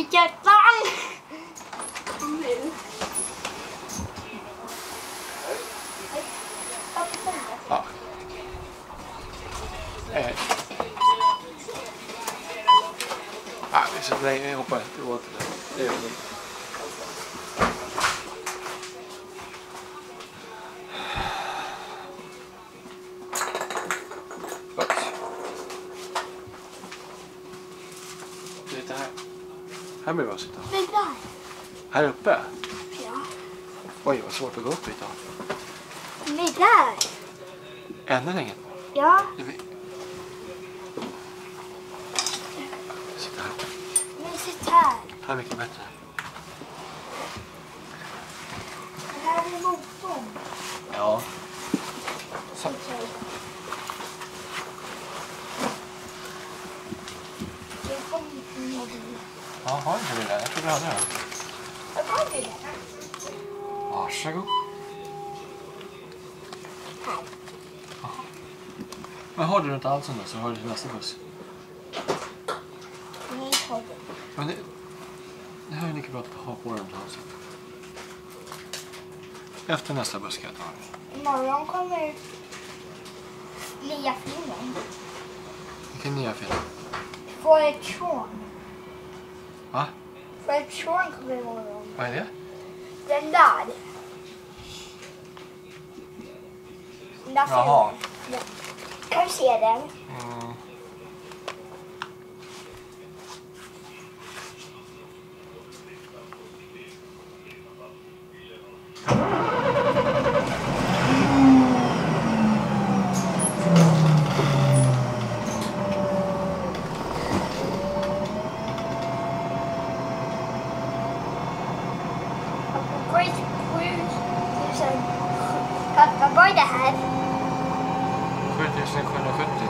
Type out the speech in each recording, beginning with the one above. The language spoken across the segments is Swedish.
Ettan! Nu. Ja. Vi så länge jag hoppar inte åt det. Det är det. Lite här. Här blir det sitta. Det där. Här uppe? Ja. Oj, vad svårt att gå upp hit då. Det där. Ännu längre. Ja. Sitta här. Men sitt här. Här är mycket bättre. Det här är motorn. Ja. Så. Okej. Jag får inte med det. Ja, har inte det där? Jag tror du hade det. Jag har det där. Varsågod. Här. Men har du inte alls sånt där så har du till nästa buss. Nej, har det. Men det här är lika bra att ha på den alltså. Efter nästa buss ska jag ta det. Imorgon kommer nya filmen. Vilken nya film? Fortune. Va? Fortune kommer imorgon. Vad är det? Den där. Den där Jaha. filmen. Ja. Kan du se den? Mm. Vad är det här? 7770.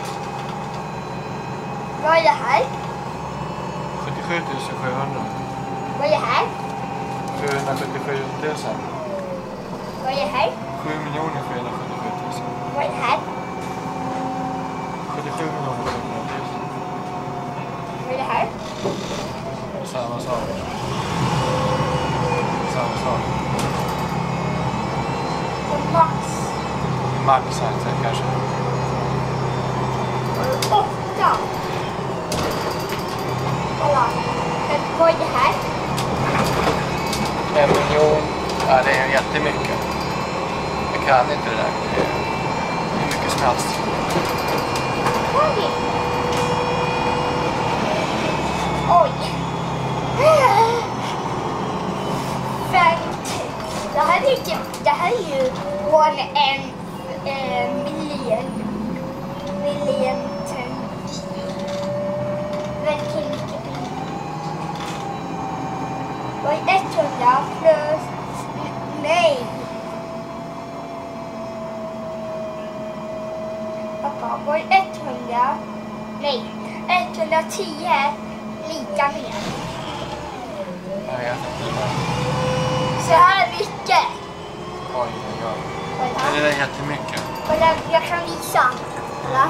Vad är det här? 77 700. Vad är det här? 777 000. Vad är det här? 7 477 000. Vad är det här? 77 700 000. Vad är det här? Samma sak. Samma sak. Max. Max alltså, kanske. 8. Kolla. Vad är det här? 1 miljon. Ja, det är jättemycket. Jag kan inte det där. Det är mycket som helst. Oj. Oj. 50. Det här är ju från en miljon. Väldigt mycket. Vad är 100 plus... Nej. Pappa, vad är 100? Nej. 110 lika med. Jag vet inte. Så här mycket. Oj, oj, oj. Men det är jättemycket. Kolla, jag kan visa. Kolla.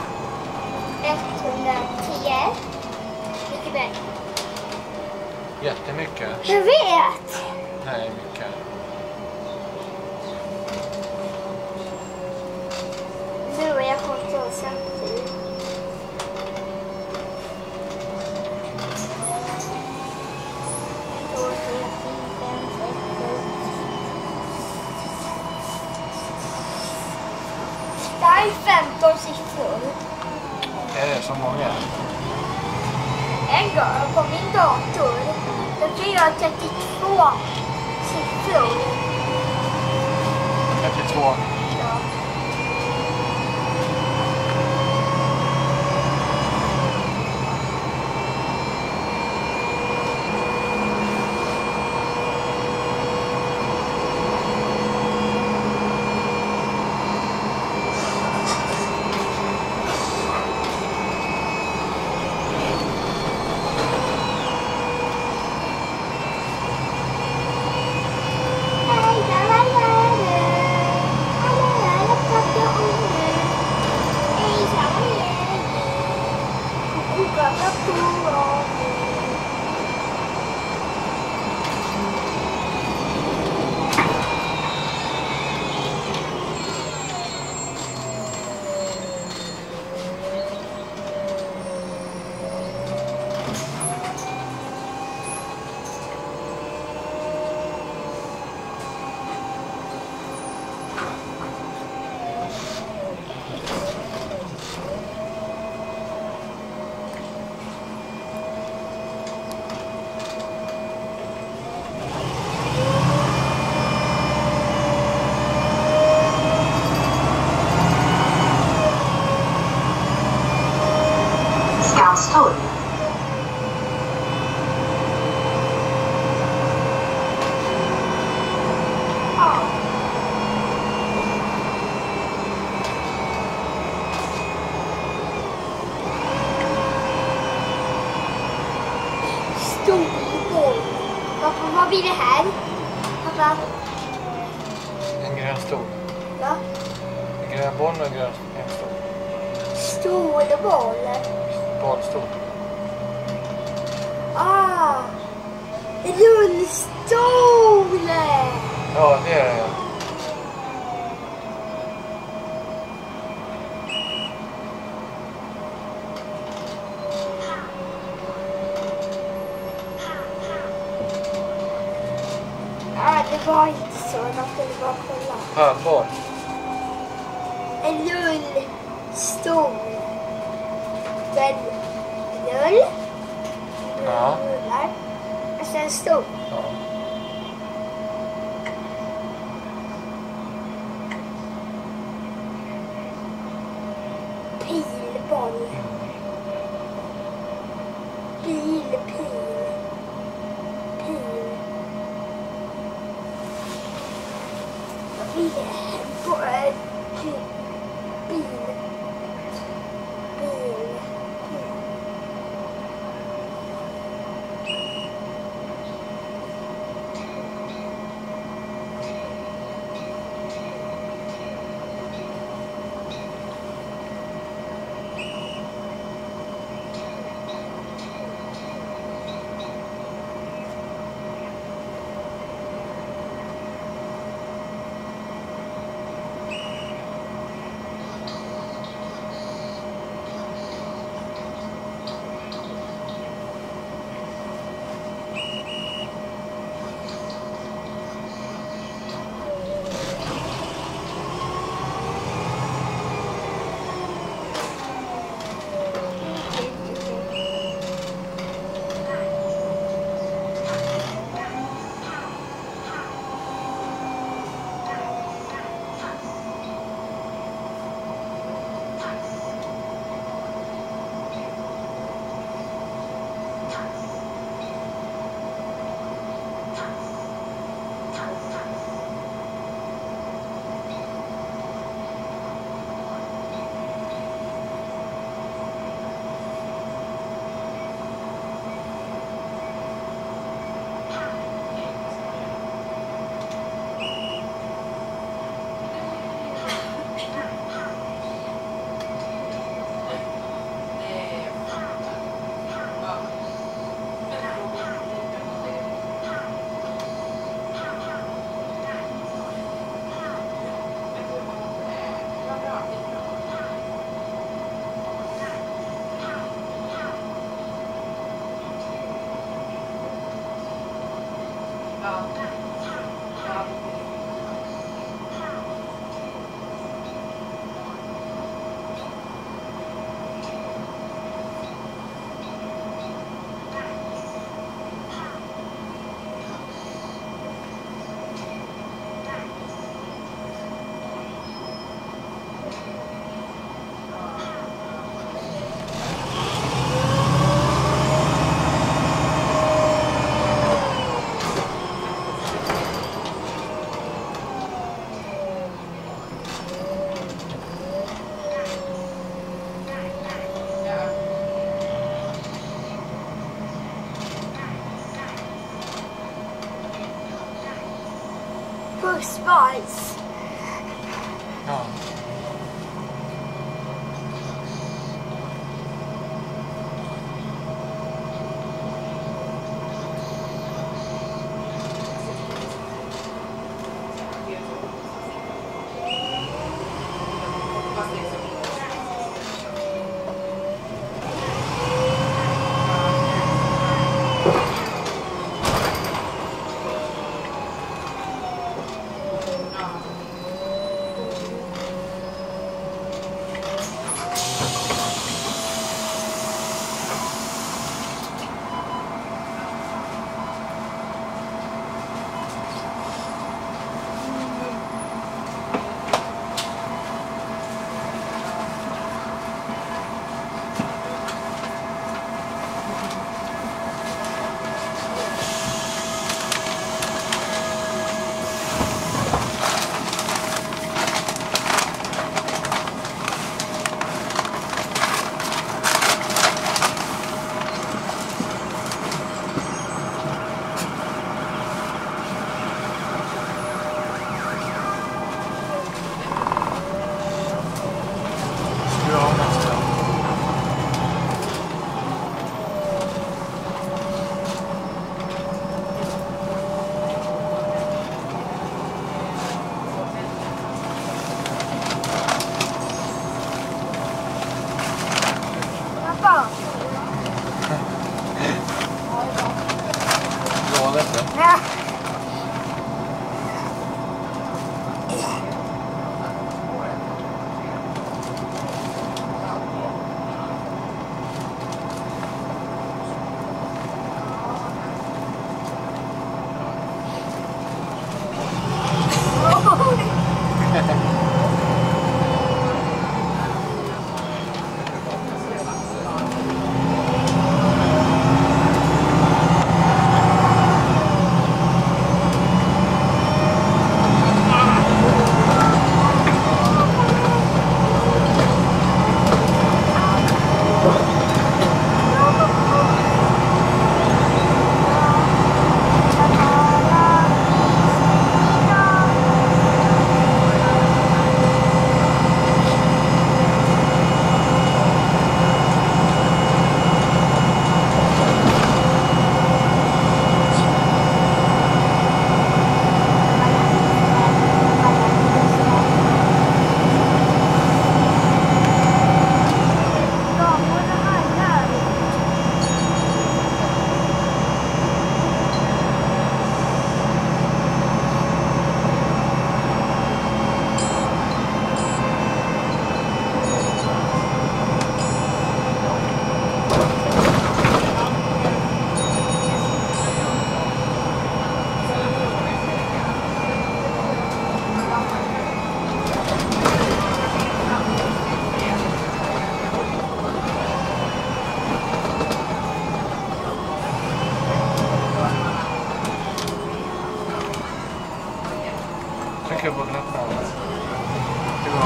110. Mycket bättre. Jättemycket. Jag vet. Det här är mycket. Nu är jag kontrollsamtidigt. Det här är 15 siffror. Är det så många? En gång på min dator, då kan jag 32 siffror. 32. Ja. blir det här? Pappa? En grön stol. Va? En grön boll och en grön stol. Stol och boll? Bollstol. Ah! Rullstol! Ja, det är det. Ja. Det var inte så, man skulle bara kolla. Pallboll. En rullstol. En rull. Ja. Rullar. Och sen stol. Ja. Pilboll. Pil. Spice. Ja.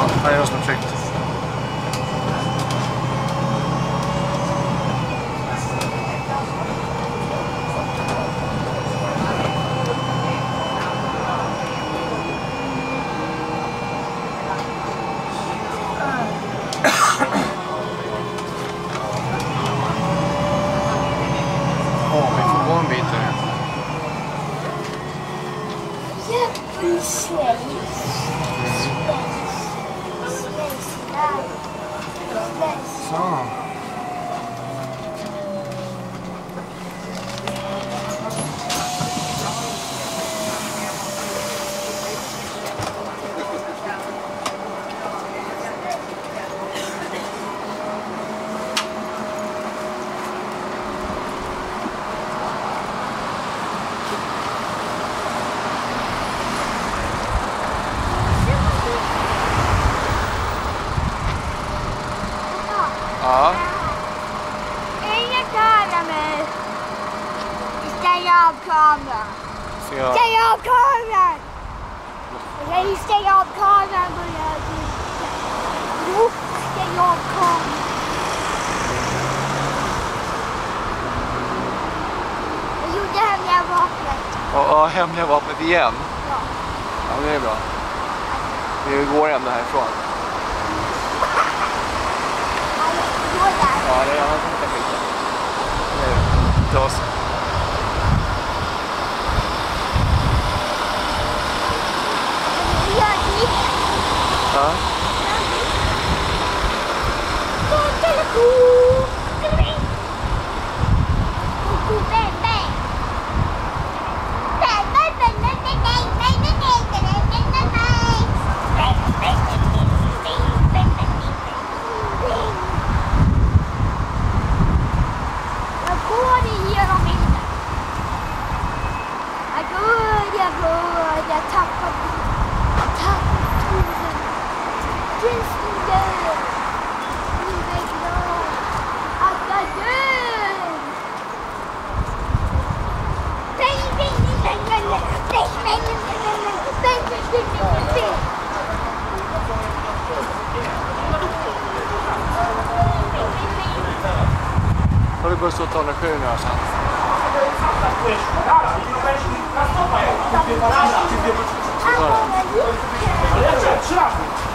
det är något som är tryckt. Vi får gå en bit här. Så. Ja. Ingen kamera nu. Stäng av kameran. Stäng av kameran. Stäng av kameran. Stäng av kameran. Jag gjorde hemliga vapnet. Ja, hemliga vapnet igen. Ja. Ja, det är bra. Vi går ändå härifrån. Ja, det är annars inte skiten. Nu, ta oss. Ja. Jag tappar tusen. Tusen död. Nu är jag glad att jag dör. Har du börjat ta 107 nu alltså? Ja.